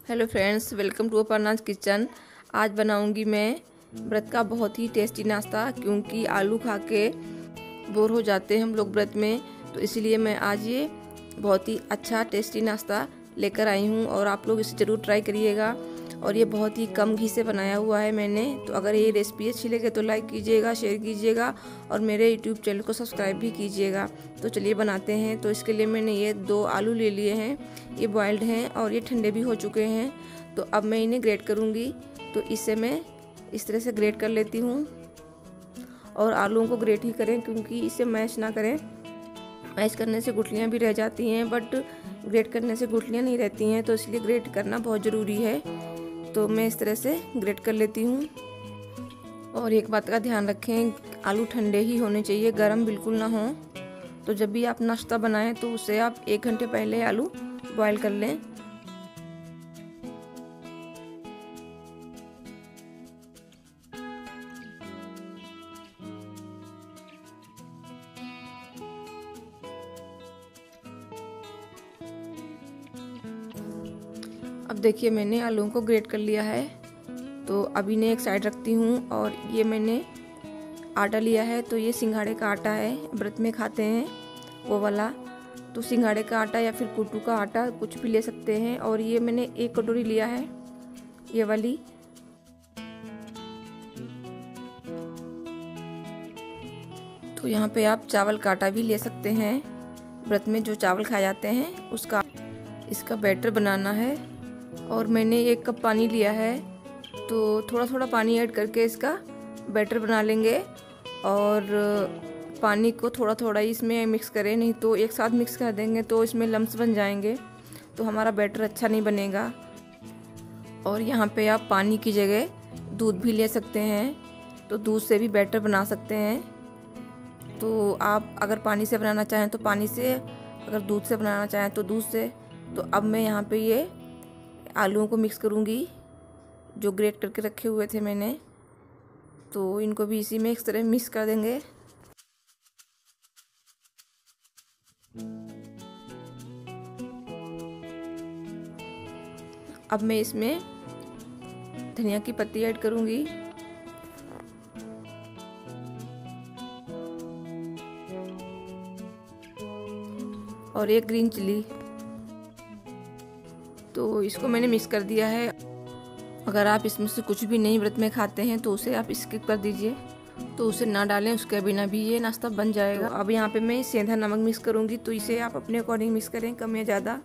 Hello friends, welcome to Aparna's kitchen. आज बनाऊंगी मैं व्रत का बहुत ही टेस्टी नाश्ता, क्योंकि आलू खा के बोर हो जाते हैं हम लोग व्रत में। तो इसीलिए मैं आज ये बहुत ही अच्छा टेस्टी नाश्ता लेकर आई हूँ और आप लोग इसे ज़रूर ट्राई करिएगा। और ये बहुत ही कम घी से बनाया हुआ है मैंने। तो अगर ये रेसिपी अच्छी लगे तो लाइक कीजिएगा, शेयर कीजिएगा और मेरे यूट्यूब चैनल को सब्सक्राइब भी कीजिएगा। तो चलिए बनाते हैं। तो इसके लिए मैंने ये 2 आलू ले लिए हैं। ये बॉइल्ड हैं और ये ठंडे भी हो चुके हैं। तो अब मैं इन्हें ग्रेट करूँगी। तो इससे मैं इस तरह से ग्रेट कर लेती हूँ। और आलूओं को ग्रेट ही करें, क्योंकि इसे मैश ना करें। मैश करने से गुठलियाँ भी रह जाती हैं, बट ग्रेट करने से गुठलियाँ नहीं रहती हैं। तो इसलिए ग्रेट करना बहुत ज़रूरी है। तो मैं इस तरह से ग्रेट कर लेती हूँ। और एक बात का ध्यान रखें, आलू ठंडे ही होने चाहिए, गर्म बिल्कुल ना हो। तो जब भी आप नाश्ता बनाएं तो उसे आप 1 घंटे पहले आलू बॉयल कर लें। अब देखिए, मैंने आलूओं को ग्रेट कर लिया है। तो अभी इन्हें एक साइड रखती हूँ। और ये मैंने आटा लिया है। तो ये सिंघाड़े का आटा है, व्रत में खाते हैं वो वाला। तो सिंघाड़े का आटा या फिर कुट्टू का आटा कुछ भी ले सकते हैं। और ये मैंने 1 कटोरी लिया है, ये वाली। तो यहाँ पे आप चावल का आटा भी ले सकते हैं, व्रत में जो चावल खाए जाते हैं उसका। इसका बैटर बनाना है। और मैंने 1 कप पानी लिया है। तो थोड़ा थोड़ा पानी ऐड करके इसका बैटर बना लेंगे। और पानी को थोड़ा थोड़ा इसमें मिक्स करें, नहीं तो एक साथ मिक्स कर देंगे तो इसमें लम्स बन जाएंगे, तो हमारा बैटर अच्छा नहीं बनेगा। और यहाँ पे आप पानी की जगह दूध भी ले सकते हैं। तो दूध से भी बैटर बना सकते हैं। तो आप अगर पानी से बनाना चाहें तो पानी से, अगर दूध से बनाना चाहें तो दूध से। तो अब मैं यहाँ पे ये आलूओं को मिक्स करूँगी, जो ग्रेट करके रखे हुए थे मैंने। तो इनको भी इसी में इस तरह मिक्स कर देंगे। अब मैं इसमें धनिया की पत्ती ऐड करूँगी। और 1 ग्रीन चिली। तो इसको मैंने मिक्स कर दिया है। अगर आप इसमें से कुछ भी नहीं व्रत में खाते हैं तो उसे आप स्किप कर दीजिए। तो उसे ना डालें, उसके बिना भी ये नाश्ता बन जाएगा। तो अब यहाँ पे मैं सेंधा नमक मिक्स करूँगी। तो इसे आप अपने अकॉर्डिंग मिक्स करें, कम या ज़्यादा।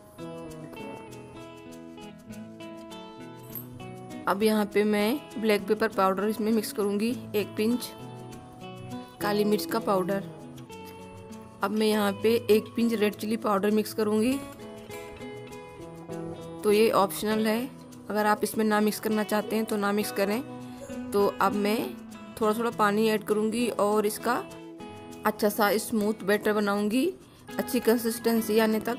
अब यहाँ पे मैं ब्लैक पेपर पाउडर इसमें मिक्स करूँगी, 1 पिंच। काली मिर्च का पाउडर। अब मैं यहाँ पे 1 pinch red chilli powder mix करूँगी। तो ये ऑप्शनल है, अगर आप इसमें ना मिक्स करना चाहते हैं तो ना मिक्स करें। तो अब मैं थोड़ा थोड़ा पानी ऐड करूँगी और इसका अच्छा सा स्मूथ बैटर बनाऊँगी, अच्छी कंसिस्टेंसी आने तक।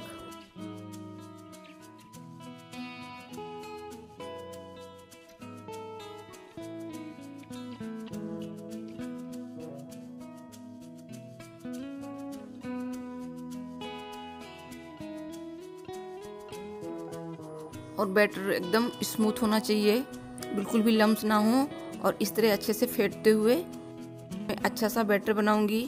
और बैटर एकदम स्मूथ होना चाहिए, बिल्कुल भी लम्स ना हो। और इस तरह अच्छे से फेंटते हुए मैं अच्छा सा बैटर बनाऊंगी।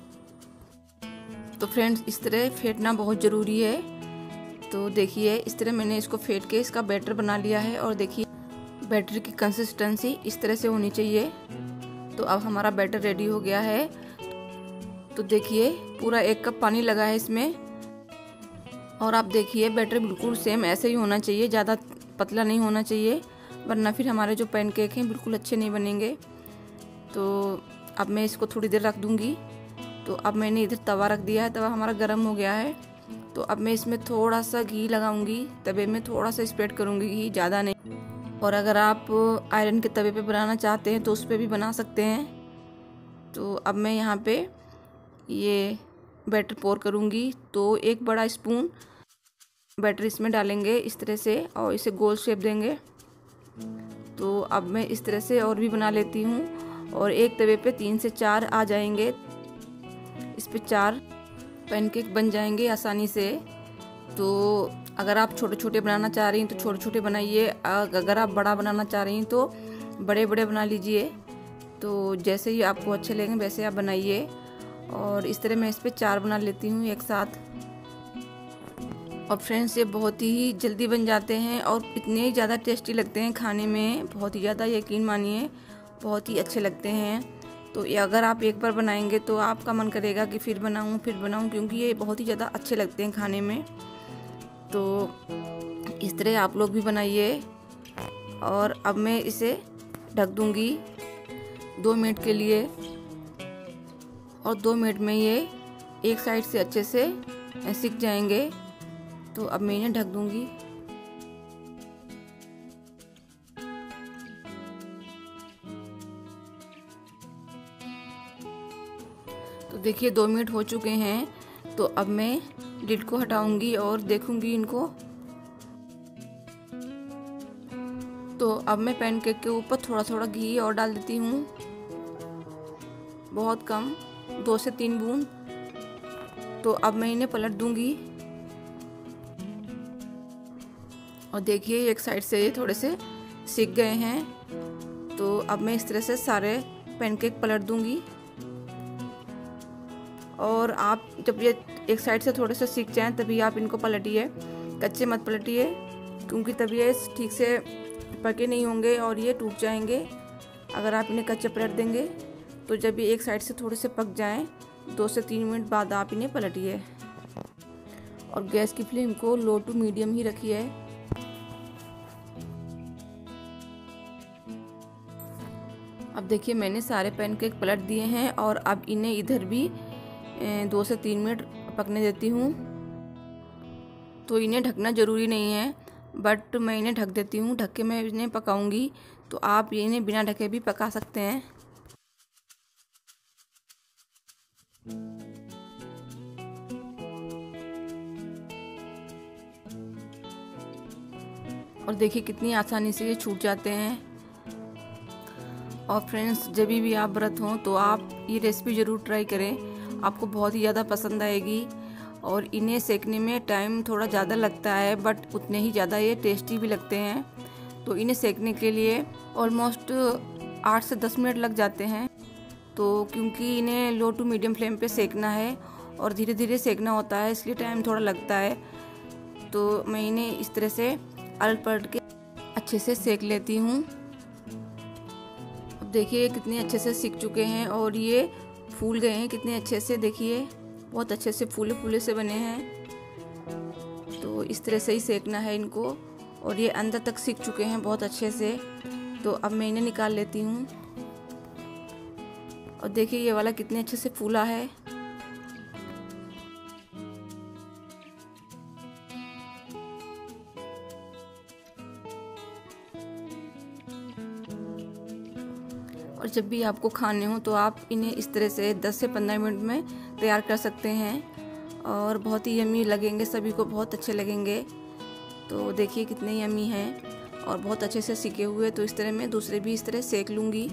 तो फ्रेंड्स, इस तरह फेंटना बहुत ज़रूरी है। तो देखिए, इस तरह मैंने इसको फेंट के इसका बैटर बना लिया है। और देखिए, बैटर की कंसिस्टेंसी इस तरह से होनी चाहिए। तो अब हमारा बैटर रेडी हो गया है। तो देखिए, पूरा 1 कप पानी लगा है इसमें। और आप देखिए, बैटर बिल्कुल सेम ऐसे ही होना चाहिए, ज़्यादा पतला नहीं होना चाहिए, वरना फिर हमारे जो पैनकेक हैं बिल्कुल अच्छे नहीं बनेंगे। तो अब मैं इसको थोड़ी देर रख दूँगी। तो अब मैंने इधर तवा रख दिया है, तवा हमारा गर्म हो गया है। तो अब मैं इसमें थोड़ा सा घी लगाऊंगी, तवे में थोड़ा सा स्प्रेड करूँगी घी, ज़्यादा नहीं। और अगर आप आयरन के तवे पे बनाना चाहते हैं तो उस पर भी बना सकते हैं। तो अब मैं यहाँ पे ये बैटर पोर करूँगी। तो 1 बड़ा स्पून बैटर इसमें डालेंगे इस तरह से, और इसे गोल शेप देंगे। तो अब मैं इस तरह से और भी बना लेती हूँ। और एक तवे पे 3 से 4 आ जाएंगे, इस पे 4 पैनकेक बन जाएंगे आसानी से। तो अगर आप छोटे छोटे बनाना चाह रही हैं तो छोटे छोटे बनाइए, अगर आप बड़ा बनाना चाह रही हैं तो बड़े बड़े बना लीजिए। तो जैसे ही आपको अच्छे लगें वैसे आप बनाइए। और इस तरह मैं इस पर 4 बना लेती हूँ एक साथ। और फ्रेंड्स, ये बहुत ही जल्दी बन जाते हैं और इतने ज़्यादा टेस्टी लगते हैं खाने में, बहुत ही ज़्यादा, यकीन मानिए बहुत ही अच्छे लगते हैं। तो ये अगर आप एक बार बनाएंगे तो आपका मन करेगा कि फिर बनाऊं, क्योंकि ये बहुत ही ज़्यादा अच्छे लगते हैं खाने में। तो इस तरह आप लोग भी बनाइए। और अब मैं इसे ढक दूंगी 2 मिनट के लिए। और 2 मिनट में ये एक साइड से अच्छे से सिक जाएंगे। तो अब मैं इन्हें ढक दूंगी। तो देखिए 2 मिनट हो चुके हैं। तो अब मैं लिड को हटाऊंगी और देखूंगी इनको। तो अब मैं पैनकेक के ऊपर थोड़ा थोड़ा घी और डाल देती हूँ, बहुत कम, 2 से 3 बूंद। तो अब मैं इन्हें पलट दूंगी। और देखिए एक साइड से ये थोड़े से सिक गए हैं। तो अब मैं इस तरह से सारे पैनकेक पलट दूंगी। और आप जब ये एक साइड से थोड़े से सिक जाएं तभी आप इनको पलटिए, कच्चे मत पलटिए, क्योंकि तभी ये ठीक से पके नहीं होंगे और ये टूट जाएंगे अगर आप इन्हें कच्चे पलट देंगे। तो जब ये एक साइड से थोड़े से पक जाएं 2 से 3 मिनट बाद आप इन्हें पलटिए। और गैस की फ्लेम को लो टू मीडियम ही रखिए। अब देखिए मैंने सारे पैनकेक पलट दिए हैं और अब इन्हें इधर भी 2 से 3 मिनट पकने देती हूँ। तो इन्हें ढकना ज़रूरी नहीं है, बट मैं इन्हें ढक देती हूँ। ढक के मैं इन्हें पकाऊंगी। तो आप इन्हें बिना ढके भी पका सकते हैं। और देखिए कितनी आसानी से ये छूट जाते हैं। और फ्रेंड्स, जब भी आप व्रत हों तो आप ये रेसिपी ज़रूर ट्राई करें, आपको बहुत ही ज़्यादा पसंद आएगी। और इन्हें सेकने में टाइम थोड़ा ज़्यादा लगता है, बट उतने ही ज़्यादा ये टेस्टी भी लगते हैं। तो इन्हें सेकने के लिए ऑलमोस्ट 8 से 10 मिनट लग जाते हैं। तो क्योंकि इन्हें लो टू मीडियम फ्लेम पे सेकना है और धीरे धीरे सेकना होता है, इसलिए टाइम थोड़ा लगता है। तो मैं इन्हें इस तरह से अलट पलट के अच्छे से सेक लेती हूँ। अब देखिए कितने अच्छे से सिक चुके हैं और ये फूल गए हैं कितने अच्छे से, देखिए बहुत अच्छे से फूले फूले से बने हैं। तो इस तरह से ही सेकना है इनको। और ये अंदर तक सिक चुके हैं बहुत अच्छे से। तो अब मैं इन्हें निकाल लेती हूँ। और देखिए ये वाला कितने अच्छे से फूला है। और जब भी आपको खाने हो तो आप इन्हें इस तरह से 10 से 15 मिनट में तैयार कर सकते हैं और बहुत ही यम्मी लगेंगे, सभी को बहुत अच्छे लगेंगे। तो देखिए कितने यम्मी हैं और बहुत अच्छे से सिके हुए। तो इस तरह मैं दूसरे भी इस तरह सेक लूँगी।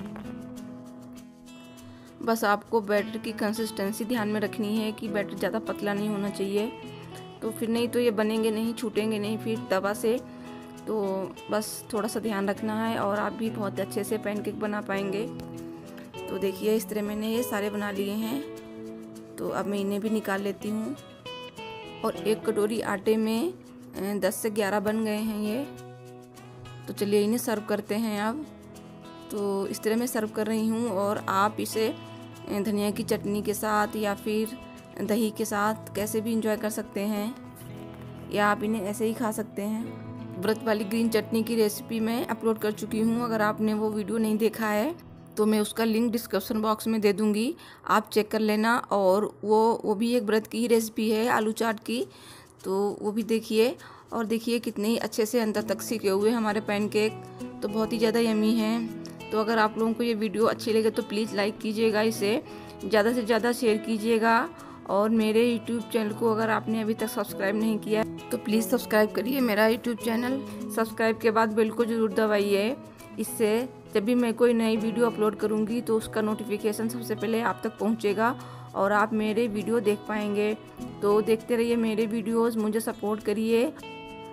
बस आपको बैटर की कंसिस्टेंसी ध्यान में रखनी है कि बैटर ज़्यादा पतला नहीं होना चाहिए, तो फिर नहीं तो ये बनेंगे नहीं, छूटेंगे नहीं फिर तवा से। तो बस थोड़ा सा ध्यान रखना है और आप भी बहुत अच्छे से पैनकेक बना पाएंगे। तो देखिए इस तरह मैंने ये सारे बना लिए हैं। तो अब मैं इन्हें भी निकाल लेती हूँ। और एक कटोरी आटे में 10 से 11 बन गए हैं ये। तो चलिए इन्हें सर्व करते हैं अब। तो इस तरह मैं सर्व कर रही हूँ और आप इसे धनिया की चटनी के साथ या फिर दही के साथ कैसे भी इंजॉय कर सकते हैं, या आप इन्हें ऐसे ही खा सकते हैं। व्रत वाली ग्रीन चटनी की रेसिपी मैं अपलोड कर चुकी हूँ। अगर आपने वो वीडियो नहीं देखा है तो मैं उसका लिंक डिस्क्रिप्शन बॉक्स में दे दूँगी, आप चेक कर लेना। और वो भी एक व्रत की ही रेसिपी है, आलू चाट की। तो वो भी देखिए। और देखिए कितने ही अच्छे से अंदर तक सिके हुए हमारे पैनकेक, तो बहुत ही ज़्यादा यम्मी हैं। तो अगर आप लोगों को ये वीडियो अच्छी लगे तो प्लीज़ लाइक कीजिएगा, इसे ज़्यादा से ज़्यादा शेयर कीजिएगा। और मेरे YouTube चैनल को अगर आपने अभी तक सब्सक्राइब नहीं किया तो प्लीज़ सब्सक्राइब करिए मेरा YouTube चैनल। सब्सक्राइब के बाद बेल को ज़रूर दबाइए, इससे जब भी मैं कोई नई वीडियो अपलोड करूँगी तो उसका नोटिफिकेशन सबसे पहले आप तक पहुँचेगा और आप मेरे वीडियो देख पाएंगे। तो देखते रहिए मेरे वीडियोज़, मुझे सपोर्ट करिए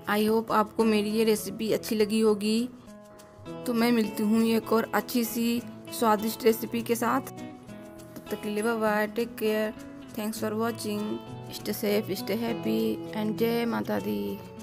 आई होप आपको मेरी ये रेसिपी अच्छी लगी होगी। तो मैं मिलती हूँ एक और अच्छी सी स्वादिष्ट रेसिपी के साथ। तब तक के लिए bye bye, take care, thanks for watching, stay safe, stay happy and जय माता दी।